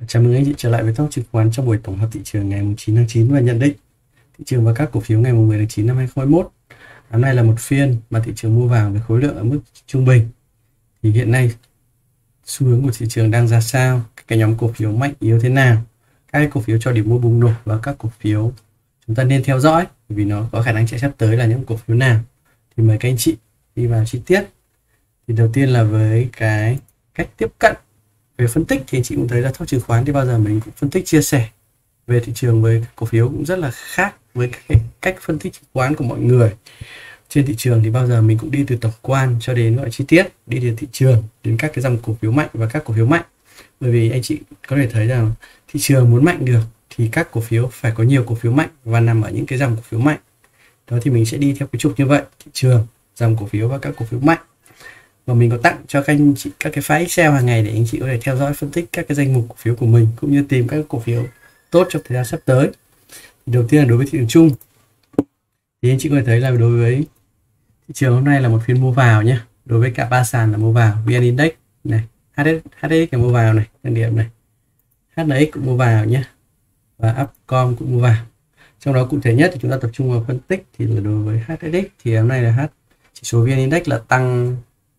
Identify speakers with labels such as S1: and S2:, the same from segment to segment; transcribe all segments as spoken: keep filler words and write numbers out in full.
S1: Chào mừng anh chị trở lại với Talk chứng khoán trong buổi tổng hợp thị trường ngày chín tháng chín và nhận định thị trường và các cổ phiếu ngày mười tháng chín năm hai nghìn không trăm hai mươi mốt. Hôm nay là một phiên mà thị trường mua vào với khối lượng ở mức trung bình. Thì hiện nay xu hướng của thị trường đang ra sao? Các cái nhóm cổ phiếu mạnh yếu thế nào? Các cái cổ phiếu cho điểm mua bùng nổ và các cổ phiếu chúng ta nên theo dõi vì nó có khả năng chạy sắp tới là những cổ phiếu nào. Thì mời các anh chị đi vào chi tiết. Thì đầu tiên là với cái cách tiếp cận về phân tích thì anh chị cũng thấy là Talk chứng khoán thì bao giờ mình cũng phân tích chia sẻ về thị trường với cổ phiếu cũng rất là khác với cái cách phân tích chứng khoán của mọi người trên thị trường. Thì bao giờ mình cũng đi từ tổng quan cho đến gọi chi tiết, đi từ thị trường đến các cái dòng cổ phiếu mạnh và các cổ phiếu mạnh. Bởi vì anh chị có thể thấy rằng thị trường muốn mạnh được thì các cổ phiếu phải có nhiều cổ phiếu mạnh và nằm ở những cái dòng cổ phiếu mạnh. Đó thì mình sẽ đi theo cái trục như vậy: thị trường, dòng cổ phiếu và các cổ phiếu mạnh. Và mình có tặng cho các anh chị các cái file Excel hàng ngày để anh chị có thể theo dõi phân tích các cái danh mục cổ phiếu của mình cũng như tìm các cổ phiếu tốt trong thời gian sắp tới. Đầu tiên là đối với thị trường chung thì anh chị có thể thấy là đối với thị trường hôm nay là một phiên mua vào nhé. Đối với cả ba sàn là mua vào, vê en Index này, hát ét ích là mua vào này, trang điểm này, hát en ích cũng mua vào nhé, và Upcom cũng mua vào. Trong đó cụ thể nhất thì chúng ta tập trung vào phân tích thì là đối với hát ét ích thì hôm nay là H chỉ số vê en Index là tăng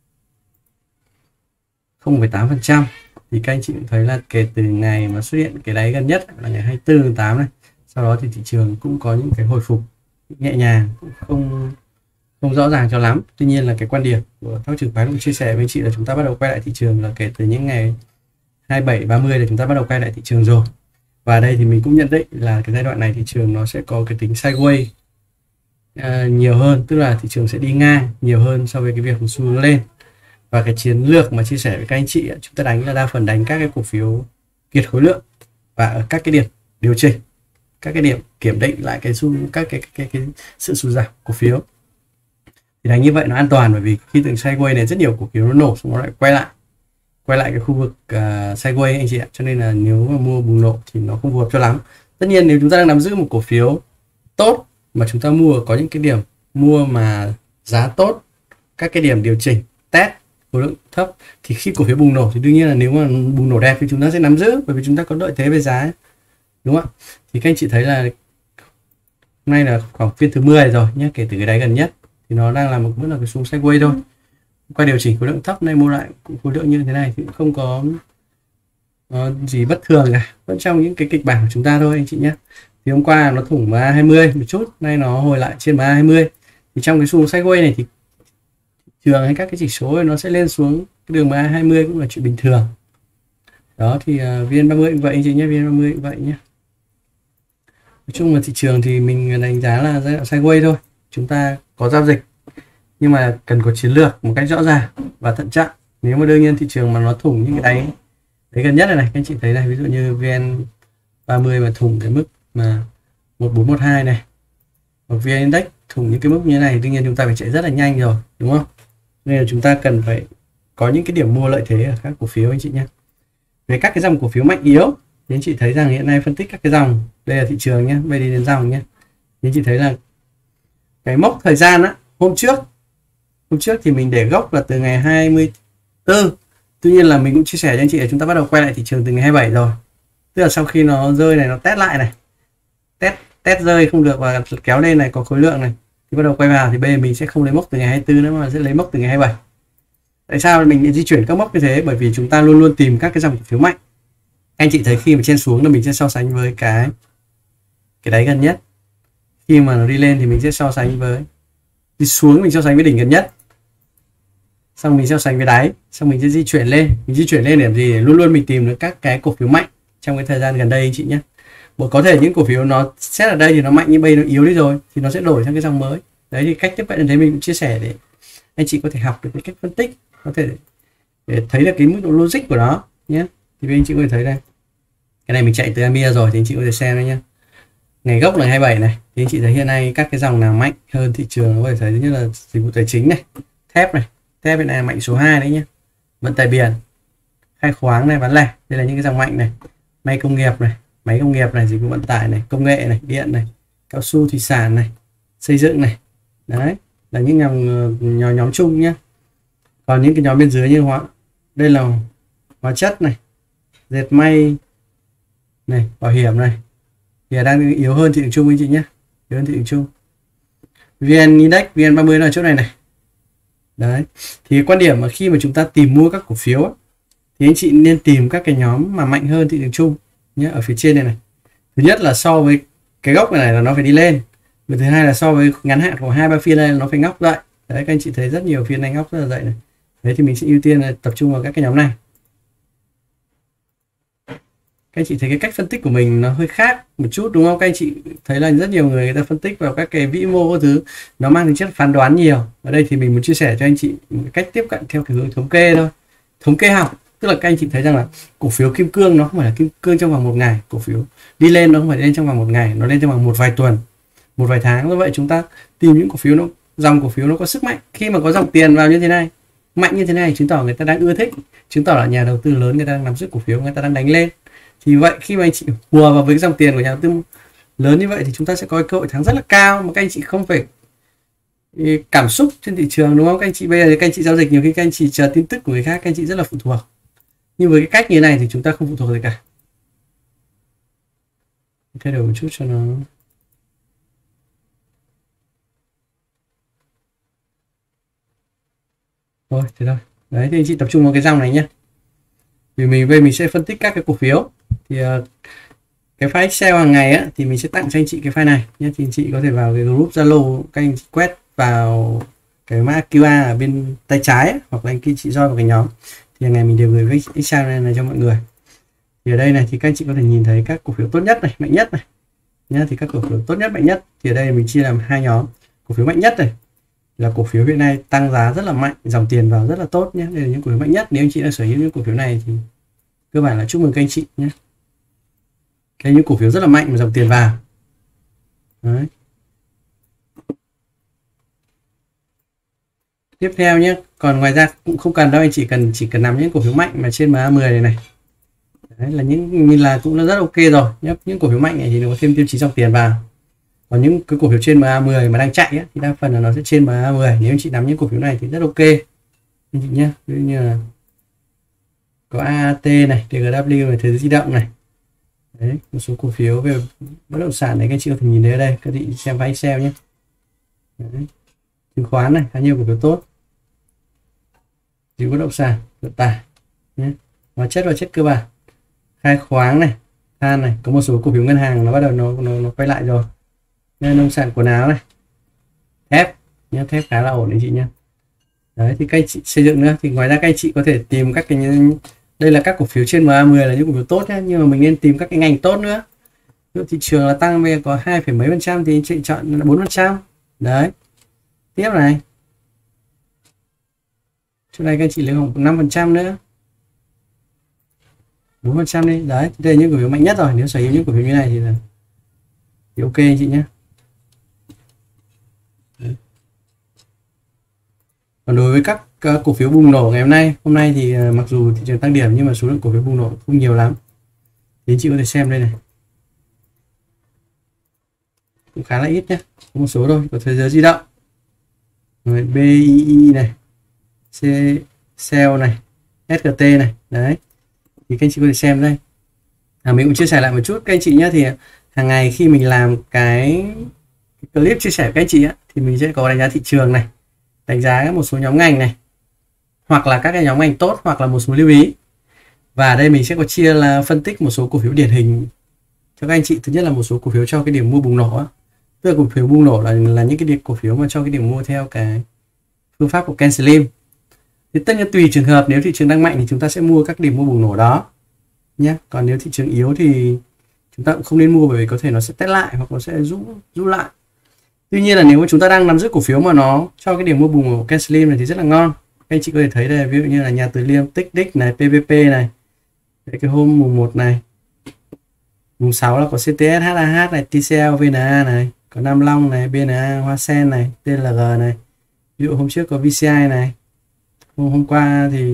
S1: không phẩy tám phần trăm. Thì các anh chị cũng thấy là kể từ ngày mà xuất hiện cái đáy gần nhất là ngày hai mươi tư tháng tám này, sau đó thì thị trường cũng có những cái hồi phục nhẹ nhàng, cũng không không rõ ràng cho lắm. Tuy nhiên là cái quan điểm của Talk chứng khoán cũng chia sẻ với anh chị là chúng ta bắt đầu quay lại thị trường là kể từ những ngày hai mươi bảy ba mươi là chúng ta bắt đầu quay lại thị trường rồi. Và đây thì mình cũng nhận định là cái giai đoạn này thị trường nó sẽ có cái tính sideways uh, nhiều hơn, tức là thị trường sẽ đi ngang nhiều hơn so với cái việc xu hướng lên. Và cái chiến lược mà chia sẻ với các anh chị chúng ta đánh là đa phần đánh các cái cổ phiếu kiệt khối lượng và ở các cái điểm điều chỉnh, các cái điểm kiểm định lại cái xu các cái, cái, cái, cái sự sụt giảm cổ phiếu. Thì đánh như vậy nó an toàn, bởi vì khi từng sideways này rất nhiều cổ phiếu nó nổ xong nó lại quay lại quay lại cái khu vực uh, sideways anh chị ạ. Cho nên là nếu mà mua bùng nổ thì nó không phù hợp cho lắm. Tất nhiên nếu chúng ta đang nắm giữ một cổ phiếu tốt mà chúng ta mua có những cái điểm mua mà giá tốt, các cái điểm điều chỉnh test khối lượng thấp thì khi cổ phiếu bùng nổ thì đương nhiên là nếu mà bùng nổ đẹp thì chúng ta sẽ nắm giữ, bởi vì chúng ta có lợi thế về giá, đúng không ạ? Thì các anh chị thấy là hôm nay là khoảng phiên thứ mười rồi nhé, kể từ cái đáy gần nhất thì nó đang là một bước là cái xu sideways thôi. Qua điều chỉnh khối lượng thấp này mua lại khối lượng như thế này thì cũng không có uh, gì bất thường cả, vẫn trong những cái kịch bản của chúng ta thôi anh chị nhé. Thì hôm qua nó thủng em a hai mươi một chút, nay nó hồi lại trên em a hai mươi. Thì trong cái xu sideways này thì trường hay các cái chỉ số ấy, nó sẽ lên xuống cái đường em a hai mươi cũng là chuyện bình thường. Đó thì uh, vê en ba mươi cũng vậy anh chị nhé, vê en ba mươi cũng vậy nhé. Nói chung là thị trường thì mình đánh giá là giai đoạn sideways thôi. Chúng ta có giao dịch nhưng mà cần có chiến lược một cách rõ ràng và thận trọng. Nếu mà đương nhiên thị trường mà nó thủng những cái đáy đấy gần nhất này này, các anh chị thấy này, ví dụ như vê en ba mươi mà thủng cái mức mà một bốn một hai này, hoặc vê en Index thủng những cái mức như thế này, đương nhiên chúng ta phải chạy rất là nhanh rồi, đúng không? Nên là chúng ta cần phải có những cái điểm mua lợi thế ở các cổ phiếu anh chị nhé. Về các cái dòng cổ phiếu mạnh yếu thì anh chị thấy rằng hiện nay phân tích các cái dòng, đây là thị trường nhé, bây đi đến dòng nhé. Thì anh chị thấy là cái mốc thời gian á, hôm trước hôm trước thì mình để gốc là từ ngày hai mươi tư. Tuy nhiên là mình cũng chia sẻ cho anh chị là chúng ta bắt đầu quay lại thị trường từ ngày hai mươi bảy rồi. Tức là sau khi nó rơi này, nó test lại này, test test rơi không được và kéo lên này, có khối lượng này thì bắt đầu quay vào, thì bây giờ mình sẽ không lấy mốc từ ngày hai mươi tư nữa mà sẽ lấy mốc từ ngày hai mươi bảy. Tại sao mình lại di chuyển các mốc như thế? Bởi vì chúng ta luôn luôn tìm các cái dòng cổ phiếu mạnh. Anh chị thấy khi mà trên xuống là mình sẽ so sánh với cái cái đáy gần nhất. Khi mà nó đi lên thì mình sẽ so sánh với, đi xuống mình so sánh với đỉnh gần nhất, xong mình so sánh với đáy, xong mình sẽ di chuyển lên. Mình di chuyển lên để làm gì? Để luôn luôn mình tìm được các cái cổ phiếu mạnh trong cái thời gian gần đây anh chị nhé. Một có thể những cổ phiếu nó xét ở đây thì nó mạnh nhưng bây nó yếu đi rồi thì nó sẽ đổi sang cái dòng mới. Đấy thì cách tiếp cận như thế mình cũng chia sẻ để anh chị có thể học được cái cách phân tích, có thể để thấy được cái mức độ logic của nó nhé. Thì anh chị có thể thấy đây, cái này mình chạy từ Amia rồi thì anh chị có thể xem đây nhé. Ngày gốc là hai mươi bảy này thì anh chị thấy hiện nay các cái dòng nào mạnh hơn thị trường, có thể thấy thứ nhất là dịch vụ tài chính này, thép này, thép bên này mạnh số hai đấy nhé, vận tải biển, khai khoáng này, bán lẻ, đây là những cái dòng mạnh này, may công nghiệp này, máy công nghiệp này, dịch vụ vận tải này, công nghệ này, điện này, cao su, thủy sản này, xây dựng này. Đấy là những nhóm nhóm, nhóm chung nhé. Còn những cái nhóm bên dưới như hóa, đây là hóa chất này, dệt may, này, bảo hiểm này thì đang yếu hơn thị trường chung anh chị nhé, yếu hơn thị trường chung. vê en Index, vê en ba mươi là chỗ này này. Đấy, thì quan điểm mà khi mà chúng ta tìm mua các cổ phiếu ấy, thì anh chị nên tìm các cái nhóm mà mạnh hơn thị trường chung nhé, ở phía trên này này. Thứ nhất là so với cái gốc này, này là nó phải đi lên, và thứ hai là so với ngắn hạn của hai ba phiên này là nó phải ngóc dậy. Đấy, các anh chị thấy rất nhiều phiên này ngóc rất là dậy này. Đấy thì mình sẽ ưu tiên là tập trung vào các cái nhóm này. Các anh chị thấy cái cách phân tích của mình nó hơi khác một chút đúng không? Các anh chị thấy là rất nhiều người người ta phân tích vào các cái vĩ mô các thứ, nó mang tính chất phán đoán nhiều. Ở đây thì mình muốn chia sẻ cho anh chị một cách tiếp cận theo cái hướng thống kê thôi, thống kê học. Tức là các anh chị thấy rằng là cổ phiếu kim cương nó không phải là kim cương trong vòng một ngày, cổ phiếu đi lên nó không phải lên trong vòng một ngày, nó lên trong vòng một vài tuần, một vài tháng. Do vậy chúng ta tìm những cổ phiếu nó dòng cổ phiếu nó có sức mạnh. Khi mà có dòng tiền vào như thế này, mạnh như thế này, chứng tỏ người ta đang ưa thích, chứng tỏ là nhà đầu tư lớn người ta đang nắm giữ cổ phiếu, người ta đang đánh lên. Thì vậy khi mà anh chị hùa vào với dòng tiền của nhà đầu tư lớn như vậy thì chúng ta sẽ có cơ hội thắng rất là cao, mà các anh chị không phải cảm xúc trên thị trường đúng không? Các anh chị bây giờ các anh chị giao dịch nhiều khi các anh chị chờ tin tức của người khác, các anh chị rất là phụ thuộc. Nhưng với cái cách như này thì chúng ta không phụ thuộc gì cả. Thay đổi một chút cho nó thôi thế thôi. Đấy thì anh chị tập trung vào cái dòng này nhé. Vì mình về mình sẽ phân tích các cái cổ phiếu thì uh, cái file Excel hàng ngày á, thì mình sẽ tặng cho anh chị cái file này nhé. Thì anh chị có thể vào cái group Zalo, các anh chị quét vào cái mã quy rờ ở bên tay trái ấy, hoặc là anh chị join vào cái nhóm thì hàng ngày mình đều gửi cái Excel này, này cho mọi người. Thì ở đây này thì các anh chị có thể nhìn thấy các cổ phiếu tốt nhất này, mạnh nhất này nhé. Thì các cổ phiếu tốt nhất, mạnh nhất thì ở đây mình chia làm hai nhóm. Cổ phiếu mạnh nhất này là cổ phiếu hiện nay tăng giá rất là mạnh, dòng tiền vào rất là tốt nhé. Đây là những cổ phiếu mạnh nhất. Nếu anh chị đang sở hữu những cổ phiếu này thì cơ bản là chúc mừng các anh chị nhé. Đây những cổ phiếu rất là mạnh mà dòng tiền vào. Đấy. Tiếp theo nhé, còn ngoài ra cũng không cần đâu, anh chỉ cần chỉ cần nắm những cổ phiếu mạnh mà trên em a mười này này. Đấy là những như là cũng là rất ok rồi nhé. Những cổ phiếu mạnh này thì nó có thêm tiêu chí dòng tiền vào. Còn những cái cổ phiếu trên em a mười mà đang chạy ấy, thì đa phần là nó sẽ trên em a mười. Nếu anh chị nắm những cổ phiếu này thì rất ok anh chị nhé. Ví dụ như là có a a tê này, tê giê vê này, Thế giới di động này. Đấy, một số cổ phiếu về bất động sản này các anh chị có thể nhìn thấy ở đây, các chị xem file Excel nhé. Đấy. Chứng khoán này, khá nhiều cổ phiếu tốt. Bất động sản, vận tải nhé. Hóa chất và chất cơ bản, khai khoáng này, than này, có một số cổ phiếu ngân hàng nó bắt đầu nó nó, nó quay lại rồi. Nên nông sản, quần áo này, thép nhé, thép khá là ổn đấy chị nhé. Đấy thì các anh chị xây dựng nữa thì ngoài ra các anh chị có thể tìm các cái, đây là các cổ phiếu trên em a mười là những cổ phiếu tốt nhé, nhưng mà mình nên tìm các cái ngành tốt nữa. Ví dụ thị trường là tăng về có hai phẩy mấy phần trăm thì anh chị chọn là bốn phần trăm. Đấy. Tiếp này. Chỗ này các anh chị lấy khoảng năm phần trăm nữa. bốn phần trăm đi. Đấy, đây là những cổ phiếu mạnh nhất rồi. Nếu sở hữu những cổ phiếu như này thì là thì ok anh chị nhé. Đấy. Còn đối với các cổ phiếu bùng nổ ngày hôm nay, hôm nay thì mặc dù thị trường tăng điểm nhưng mà số lượng cổ phiếu bùng nổ không nhiều lắm. Thì anh chị có thể xem đây này. Cũng khá là ít nhé. Có một số thôi, có Thế giới di động. Rồi bê i i này, C, Cell này, ét giê tê này. Đấy. Thì các anh chị có thể xem đây. À, mình cũng chia sẻ lại một chút các anh chị nhé. Thì hàng ngày khi mình làm cái, cái clip chia sẻ với các anh chị á, thì mình sẽ có đánh giá thị trường này, đánh giá một số nhóm ngành này, hoặc là các cái nhóm ngành tốt, hoặc là một số lưu ý. Và ở đây mình sẽ có chia là phân tích một số cổ phiếu điển hình cho các anh chị. Thứ nhất là một số cổ phiếu cho cái điểm mua bùng nổ á. Tức là cổ phiếu bùng nổ là là những cái điểm cổ phiếu mà cho cái điểm mua theo cái phương pháp của Ken Slim. Thì tất nhiên tùy trường hợp, nếu thị trường đang mạnh thì chúng ta sẽ mua các điểm mua bùng nổ đó nhé. Còn nếu thị trường yếu thì chúng ta cũng không nên mua, bởi vì có thể nó sẽ test lại hoặc nó sẽ rũ rũ lại. Tuy nhiên là nếu mà chúng ta đang nắm giữ cổ phiếu mà nó cho cái điểm mua bùng của Ken Slim này thì rất là ngon. Các anh chị có thể thấy đây, ví dụ như là nhà Từ Liêm, Tích Đích này, pê vê pê này. Đấy, cái hôm mùng một này, mùng sáu là có xê tê ét, hát a hát này, tê xê lờ, vê en a này, có Nam Long này, bê en a, Hoa Sen này, tê lờ giê này. Ví dụ hôm trước có vê xê i này. Hôm, hôm qua thì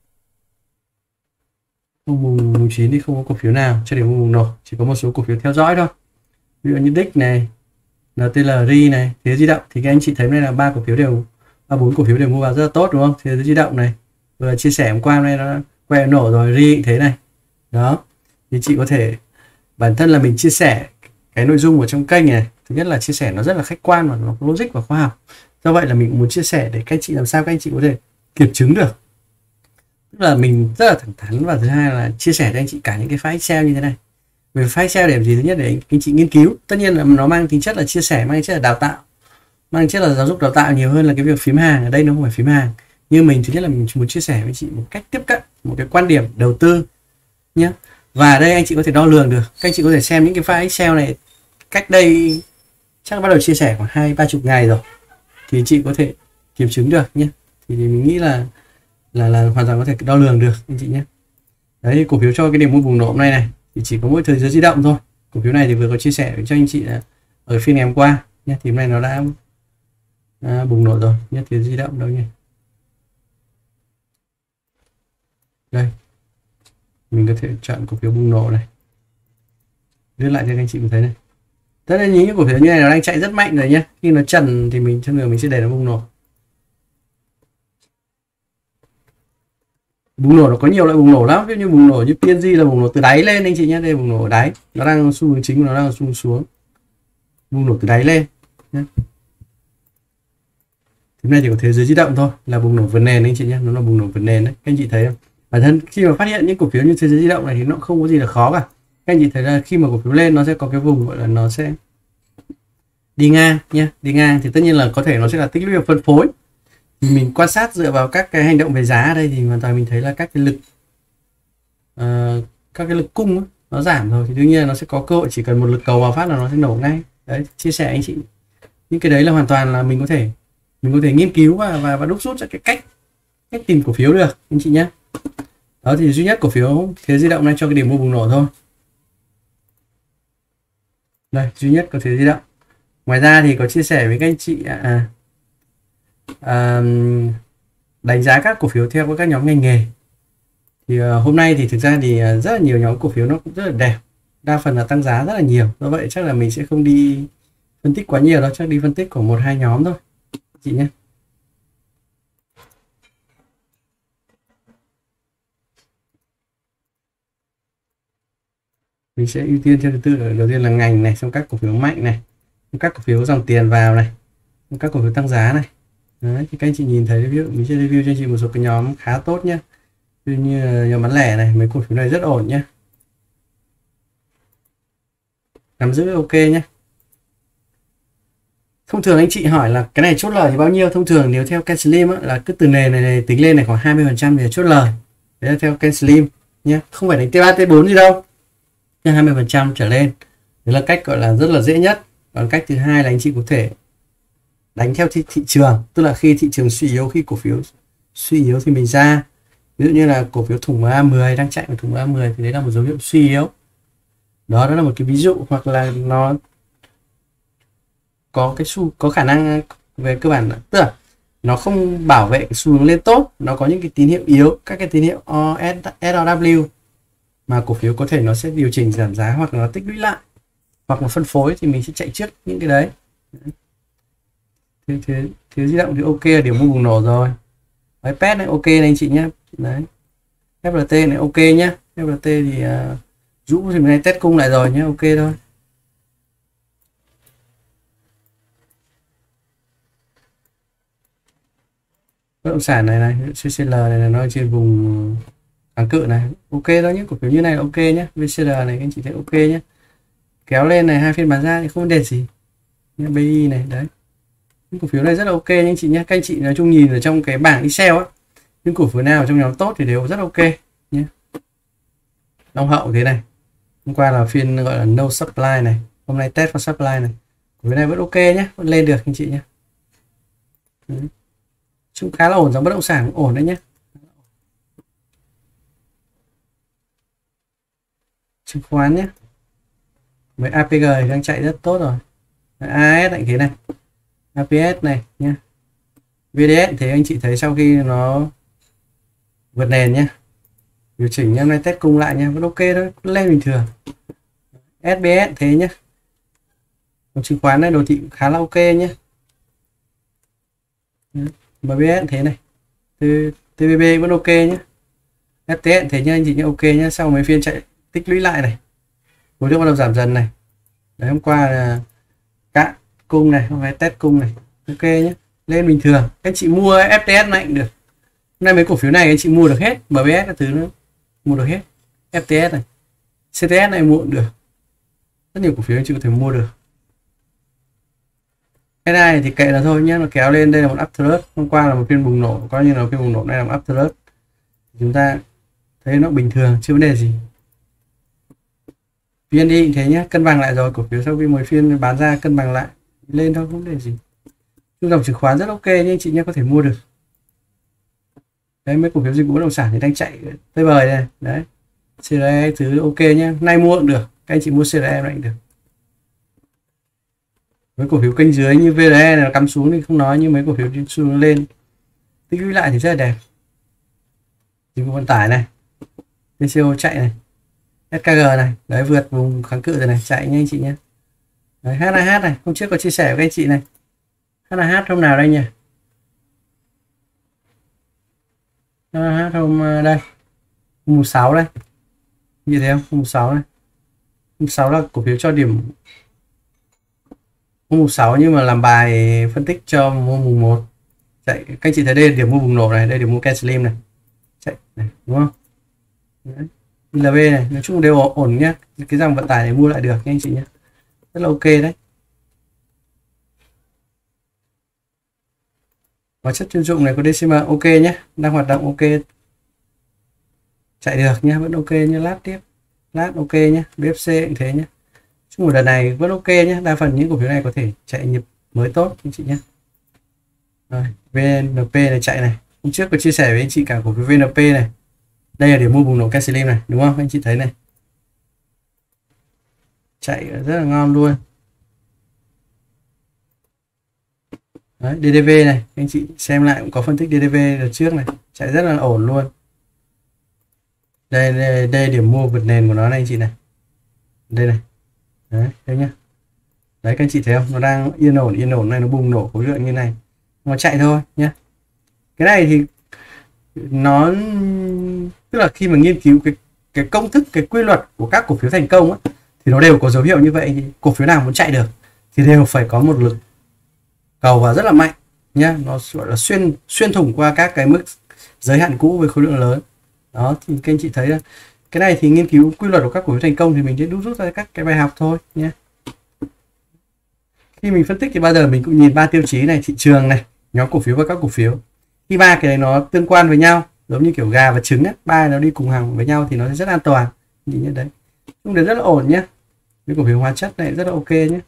S1: hôm mùng, mùng chín thì không có cổ phiếu nào cho điểm mua bùng nổ, chỉ có một số cổ phiếu theo dõi thôi. Ví dụ như Đích này, en tê lờ rờ này, Thế giới di động thì các anh chị thấy đây là ba cổ phiếu đều, ba bốn cổ phiếu đều mua vào rất là tốt đúng không? Thế giới di động này vừa chia sẻ hôm qua hôm nay nó quẹo nổ rồi, ri thế này. Đó. Thì chị có thể bản thân là mình chia sẻ cái nội dung ở trong kênh này, thứ nhất là chia sẻ nó rất là khách quan và nó logic và khoa học. Do vậy là mình muốn chia sẻ để các anh chị làm sao các anh chị có thể kiểm chứng được, tức là mình rất là thẳng thắn. Và thứ hai là chia sẻ cho anh chị cả những cái file Excel như thế này. Về file Excel để làm gì? Thứ nhất để anh, anh chị nghiên cứu, tất nhiên là nó mang tính chất là chia sẻ, mang tính chất là đào tạo, mang tính chất là giáo dục đào tạo nhiều hơn là cái việc phím hàng. Ở đây nó không phải phím hàng, nhưng mình thứ nhất là mình muốn chia sẻ với chị một cách tiếp cận, một cái quan điểm đầu tư nhé. Và đây anh chị có thể đo lường được, các anh chị có thể xem những cái file Excel này cách đây chắc bắt đầu chia sẻ khoảng hai ba chục ngày rồi, thì anh chị có thể kiểm chứng được nhé. Thì, thì mình nghĩ là là là hoàn toàn có thể đo lường được anh chị nhé. Đấy, cổ phiếu cho cái điểm mua bùng nổ hôm nay này thì chỉ có mỗi Thế Giới Di Động thôi. Cổ phiếu này thì vừa có chia sẻ cho anh chị là ở phiên ngày hôm qua nhé, thì hôm nay nó đã à, bùng nổ rồi nhé. Thế Giới Di Động đâu nhỉ? Đây, mình có thể chọn cổ phiếu bùng nổ này, lướt lại cho các anh chị thấy này. Tất nhiên những cổ phiếu như này nó đang chạy rất mạnh rồi nhé, khi nó trần thì mình chân đường mình sẽ để nó bùng nổ. Bùng nổ nó có nhiều loại bùng nổ lắm, ví dụ như bùng nổ như pê en giê là bùng nổ từ đáy lên anh chị nhé. Đây bùng nổ ở đáy, nó đang xu hướng chính của nó đang xu hướng xuống, bùng nổ từ đáy lên nhé. Thế này chỉ có Thế Giới Di Động thôi là bùng nổ vượt nền anh chị nhé, nó là bùng nổ vượt nền đấy. Các anh chị thấy không? Bản thân khi mà phát hiện những cổ phiếu như Thế Giới Di Động này thì nó không có gì là khó cả. Các anh chị thấy là khi mà cổ phiếu lên nó sẽ có cái vùng gọi là nó sẽ đi ngang nhé, đi ngang thì tất nhiên là có thể nó sẽ là tích lũy và phân phối. Thì mình quan sát dựa vào các cái hành động về giá ở đây thì hoàn toàn mình thấy là các cái lực uh, các cái lực cung ấy, nó giảm rồi thì đương nhiên nó sẽ có cơ hội, chỉ cần một lực cầu vào phát là nó sẽ nổ ngay. Đấy, chia sẻ anh chị những cái đấy là hoàn toàn là mình có thể mình có thể nghiên cứu và và, và đúc rút ra cái cách cách tìm cổ phiếu được anh chị nhé. Đó thì duy nhất cổ phiếu Thế Giới Di Động này cho cái điểm mua bùng nổ thôi. Đây, duy nhất có Thế Giới Di Động. Ngoài ra thì có chia sẻ với các anh chị à, à, đánh giá các cổ phiếu theo các nhóm ngành nghề. Thì uh, hôm nay thì thực ra thì uh, rất là nhiều nhóm cổ phiếu nó cũng rất là đẹp, đa phần là tăng giá rất là nhiều. Do vậy chắc là mình sẽ không đi phân tích quá nhiều đâu, chắc đi phân tích của một hai nhóm thôi chị nhé. Mình sẽ ưu tiên theo thứ tự, đầu tiên là ngành này, xong các cổ phiếu mạnh này, các cổ phiếu dòng tiền vào này, các cổ phiếu tăng giá này. Đấy, thì các anh chị nhìn thấy ví dụ mình sẽ review cho anh chị một số cái nhóm khá tốt nhé, như, như nhóm bán lẻ này, mấy cổ phiếu này rất ổn nhé, nắm giữ ok nhé. Thông thường anh chị hỏi là cái này chốt lời thì bao nhiêu, thông thường nếu theo Kenslim là cứ từ nền này, này tính lên này khoảng hai mươi phần trăm thì chốt lời. Đấy là theo Kenslim nhé, không phải đánh T ba T bốn gì đâu, nhưng hai mươi phần trăm trở lên. Đấy là cách gọi là rất là dễ nhất. Còn cách thứ hai là anh chị có thể đánh theo thị, thị trường, tức là khi thị trường suy yếu, khi cổ phiếu suy yếu thì mình ra. Ví dụ như là cổ phiếu thủng em a mười đang chạy ở thủng em a mười thì đấy là một dấu hiệu suy yếu. Đó, đó là một cái ví dụ. Hoặc là nó có cái xu có khả năng về cơ bản, tức là nó không bảo vệ cái xu hướng lên tốt, nó có những cái tín hiệu yếu, các cái tín hiệu ét o vê mà cổ phiếu có thể nó sẽ điều chỉnh giảm giá hoặc là nó tích lũy lại hoặc là phân phối thì mình sẽ chạy trước những cái đấy. Thế, thế, thế Di Động thì ok là điểm mua bùng nổ rồi. Đấy, pê e tê này ok này anh chị nhé. Đấy, ép lờ tê này ok nhé. ép lờ tê thì uh, rũ thì mình này test cung lại rồi nhé, ok thôi. Bất động sản này này, xê xê lờ này là nó trên vùng kháng cự này, ok đó, những cổ phiếu như này là ok nhé. vê xê rờ này các anh chị thấy ok nhé, kéo lên này, hai phiên bán ra thì không vấn đề gì nhé. bê i này, đấy, những cổ phiếu này rất là ok nha anh chị nhé. Các anh chị nói chung nhìn ở trong cái bảng Excel á, những cổ phiếu nào trong nhóm tốt thì đều rất ok nhé. Long Hậu thế này, hôm qua là phiên gọi là no supply này, hôm nay test for supply này, cổ phiếu này vẫn ok nhé, vẫn lên được anh chị nhé. Đấy, cũng khá là ổn, giống bất động sản cũng ổn đấy nhé. Chứng khoán nhé, với a pê giê thì đang chạy rất tốt rồi. a ét lại thế này, a pê ét này nhé, vê đê ét thì anh chị thấy sau khi nó vượt nền nhé, điều chỉnh hôm nay test cung lại nha, vẫn ok thôi, lên bình thường. ét bê ét thế nhé, còn chứng khoán này đồ thị khá là ok nhé. em bê ét thế này, tê vê bê vẫn ok nhé, ép tê ét thế nhá anh chị nhé, ok nhé. Sau mấy phiên chạy tích lũy lại này, khối lượng bắt đầu giảm dần này. Đấy, hôm qua là cạn cung này, hôm nay test cung này, ok nhé, lên bình thường. Các chị mua ép tê ét này cũng được. Hôm nay mấy cổ phiếu này các chị mua được hết, em bê ét các thứ nữa mua được hết, ép tê ét này, xê tê ét này mua cũng được, rất nhiều cổ phiếu anh chị có thể mua được. Cái này thì kệ là thôi nhé, nó kéo lên, đây là một uptrend, hôm qua là một phiên bùng nổ, coi như là một phiên bùng nổ, này là một uptrend, chúng ta thấy nó bình thường, chưa vấn đề gì. vê en đê cũng thế nhé, cân bằng lại rồi, cổ phiếu sau khi một phiên bán ra cân bằng lại lên thôi, không vấn đề gì. Trung dòng chứng khoán rất ok nhưng anh chị nhé, có thể mua được. Đấy, mấy cổ phiếu dịch vụ bất động sản thì đang chạy tới bời này, đấy, xê rờ e thứ ok nhé, nay mua cũng được, các anh chị mua xê rờ e này cũng được. Mấy cổ phiếu kênh dưới như vê rờ e này cắm xuống thì không nói, nhưng mấy cổ phiếu xuống lên tích lũy lại thì rất là đẹp. Dịch vụ vận tải này, tê xê o chạy này, ét ca giê này, đấy vượt vùng kháng cự rồi này, chạy nha anh chị nhé. Đấy, hát en hát này, hôm trước có chia sẻ với các anh chị này, hát en hát hôm nào đây nhỉ? hát en hát hôm đây, mùng sáu đây, như thế không? Mùng sáu này, mùng sáu là cổ phiếu cho điểm mùng sáu, nhưng mà làm bài phân tích cho mùng một chạy. Các anh chị thấy đây là điểm mua bùng nổ này, đây điểm mua Canslim này, chạy này, đúng không? Đấy. i lờ bê này, nói chung đều ổn nhé, cái dòng vận tải này mua lại được nha anh chị nhé, rất là ok đấy. Hóa chất chuyên dụng này có đê xê em ok nhé, đang hoạt động ok, chạy được nhé, vẫn ok nhé, lát tiếp, lát ok nhé, bê ép xê cũng thế nhé. Chung một đợt này vẫn ok nhé, đa phần những cổ phiếu này có thể chạy nhịp mới tốt anh chị nhé. Rồi, vê en pê này chạy này, hôm trước có chia sẻ với anh chị cả cổ phiếu vê en pê này, đây là điểm mua bùng nổ Canslim này, đúng không anh chị thấy này, chạy rất là ngon luôn. Đấy, đê đê vê này, anh chị xem lại cũng có phân tích đê đê vê đợt trước này, chạy rất là ổn luôn. Đây, đây, đây điểm mua vượt nền của nó này anh chị này, đây này, đấy, thấy nhá, đấy các anh chị thấy không, nó đang yên ổn, yên ổn này, nó bùng nổ khối lượng như này, nó chạy thôi nhé. Cái này thì nó tức là khi mà nghiên cứu cái cái công thức, cái quy luật của các cổ phiếu thành công á, thì nó đều có dấu hiệu như vậy. Thì cổ phiếu nào muốn chạy được thì đều phải có một lực cầu vào rất là mạnh nhá, nó gọi là xuyên xuyên thủng qua các cái mức giới hạn cũ với khối lượng lớn. Đó thì các anh chị thấy là cái này thì nghiên cứu quy luật của các cổ phiếu thành công thì mình sẽ đúc rút ra các cái bài học thôi nhé. Khi mình phân tích thì bao giờ mình cũng nhìn ba tiêu chí này, thị trường này, nhóm cổ phiếu và các cổ phiếu. Khi ba cái này nó tương quan với nhau, giống như kiểu gà và trứng ấy, ba nó đi cùng hàng với nhau thì nó sẽ rất an toàn. Nhìn như đấy, cũng được rất là ổn nhé. Cái cổ phiếu hóa chất này rất là ok nhé.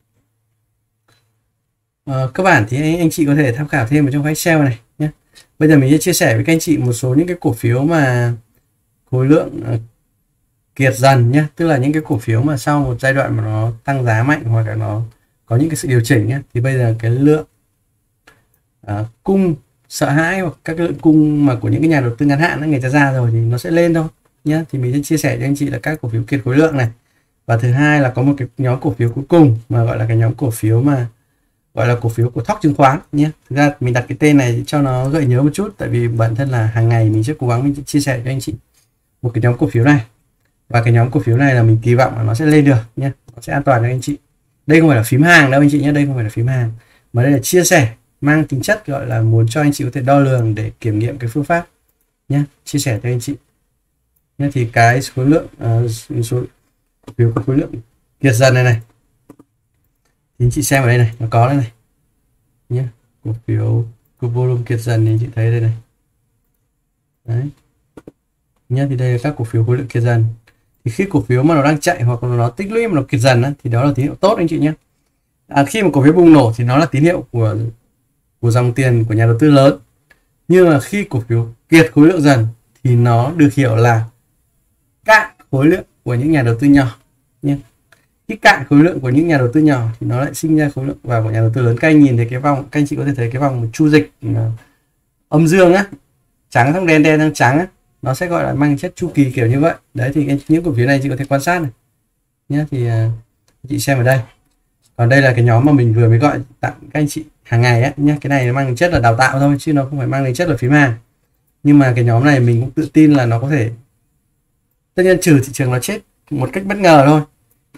S1: Ờ, cơ bản thì anh, anh chị có thể tham khảo thêm ở trong Excel này nhé. Bây giờ mình sẽ chia sẻ với các anh chị một số những cái cổ phiếu mà khối lượng uh, kiệt dần nhé, tức là những cái cổ phiếu mà sau một giai đoạn mà nó tăng giá mạnh hoặc là nó có những cái sự điều chỉnh nhé, thì bây giờ cái lượng uh, cung sợ hãi hoặc các lượng cung mà của những cái nhà đầu tư ngắn hạn người ta ra rồi thì nó sẽ lên thôi nhé. Thì mình sẽ chia sẻ cho anh chị là các cổ phiếu kiệt khối lượng này, và thứ hai là có một cái nhóm cổ phiếu cuối cùng mà gọi là cái nhóm cổ phiếu mà gọi là cổ phiếu của thóc chứng khoán nhé. Thực ra mình đặt cái tên này cho nó gợi nhớ một chút, tại vì bản thân là hàng ngày mình sẽ cố gắng mình chia sẻ cho anh chị một cái nhóm cổ phiếu này, và cái nhóm cổ phiếu này là mình kỳ vọng là nó sẽ lên được nhé, nó sẽ an toàn cho anh chị. Đây không phải là phím hàng đâu anh chị nhé, đây không phải là phím hàng mà đây là chia sẻ mang tính chất gọi là muốn cho anh chị có thể đo lường để kiểm nghiệm cái phương pháp nhé, chia sẻ cho anh chị nhé. Thì cái số lượng uh, số cổ phiếu có khối lượng kiệt dần này này thì anh chị xem ở đây này, nó có đây này nhé, cổ phiếu có volume kiệt dần thì anh chị thấy đây này, đấy nhé. Thì đây là các cổ phiếu khối lượng kiệt dần, thì khi cổ phiếu mà nó đang chạy hoặc là nó tích lũy mà nó kiệt dần á, thì đó là tín hiệu tốt anh chị nhé. À, khi mà cổ phiếu bùng nổ thì nó là tín hiệu của của dòng tiền của nhà đầu tư lớn, nhưng mà khi cổ phiếu kiệt khối lượng dần thì nó được hiểu là cạn khối lượng của những nhà đầu tư nhỏ nhé. Khi cạn khối lượng của những nhà đầu tư nhỏ thì nó lại sinh ra khối lượng vào của nhà đầu tư lớn. Các anh nhìn thấy cái vòng, các anh chị có thể thấy cái vòng chu dịch âm dương á, trắng sang đen, đen sang trắng á, nó sẽ gọi là mang chất chu kỳ kiểu như vậy. Đấy thì những cổ phiếu này chị có thể quan sát này nhé. Thì uh, chị xem ở đây, còn đây là cái nhóm mà mình vừa mới gọi tặng các anh chị hàng ngày á nhé. Cái này nó mang chất là đào tạo thôi chứ nó không phải mang tính chất là phím hàng, nhưng mà cái nhóm này mình cũng tự tin là nó có thể, tất nhiên trừ thị trường nó chết một cách bất ngờ thôi,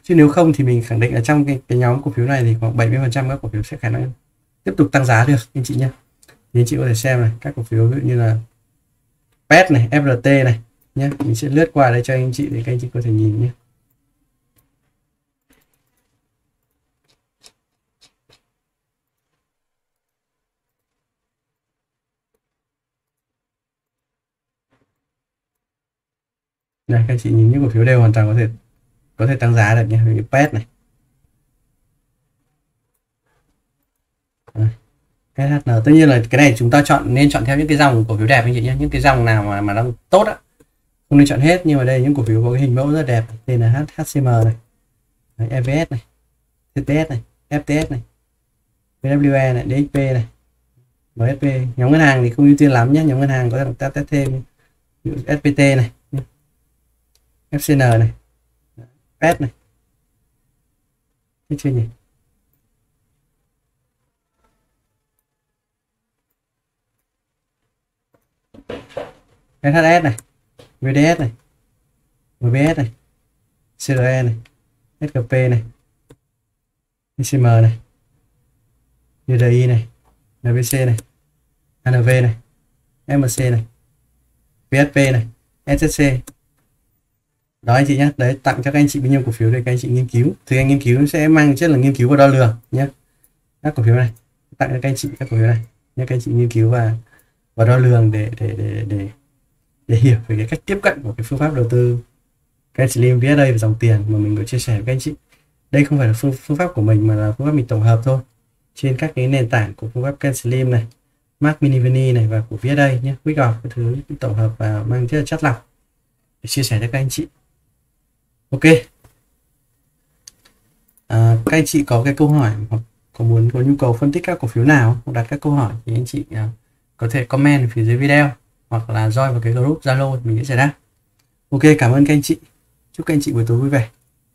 S1: chứ nếu không thì mình khẳng định là trong cái, cái nhóm cổ phiếu này thì khoảng bảy mươi phần trăm các cổ phiếu sẽ khả năng tiếp tục tăng giá được anh chị nhé. Thì anh chị có thể xem này các cổ phiếu ví dụ như là pê e tê này, ép rờ tê này nhé. Mình sẽ lướt qua đây cho anh chị để các anh chị có thể nhìn nhé. Đây các anh chị nhìn những cổ phiếu đều hoàn toàn có thể có thể tăng giá được nhé, như pê e tê này. Đây. ét hát en tất nhiên là cái này chúng ta chọn nên chọn theo những cái dòng cổ phiếu đẹp anh chị nhé, những cái dòng nào mà mà đang tốt á, không nên chọn hết. Nhưng mà đây những cổ phiếu có cái hình mẫu rất đẹp, tên là hát hát xê em này, đấy, e vê ét này, tê pê ét này, ép tê ét này, vê kép e này, đê ích pê này, em ét pê. Nhóm ngân hàng thì không ưu tiên lắm nhé, nhóm ngân hàng có thể ta test thêm ét pê tê này, ép xê en này, pê e tê này, thấy chưa nhỉ? ét hát ét này, vê đê ét này, em bê ét này, xê rờ e này, ét giê pê này, i xê em này, đê rờ i này, en bê xê này, en vê này, em xê này, pê ét pê này, ét ét xê. Đó anh chị nhé, đấy tặng cho các anh chị bao nhiêu cổ phiếu để các anh chị nghiên cứu. Thì anh nghiên cứu sẽ mang chất là nghiên cứu và đo lường nhé. Các cổ phiếu này tặng cho các anh chị các cổ phiếu này nhé, các anh chị nghiên cứu và và đo lường để để để để để hiểu về cái cách tiếp cận của cái phương pháp đầu tư Kenslim vê ét a và dòng tiền mà mình có chia sẻ với các anh chị. Đây không phải là phương, phương pháp của mình mà là phương pháp mình tổng hợp thôi trên các cái nền tảng của phương pháp Kenslim này, Mark Miniveni này và của vê ét a nhé, Quick Off, cái thứ tổng hợp và mang rất là chất lọc để chia sẻ cho các anh chị. Ok, à, các anh chị có cái câu hỏi hoặc có muốn có nhu cầu phân tích các cổ phiếu nào hoặc đặt các câu hỏi thì anh chị à, có thể comment phía dưới video hoặc là join vào cái group Zalo mình sẽ giải đáp. Ok, cảm ơn các anh chị, chúc các anh chị buổi tối vui vẻ.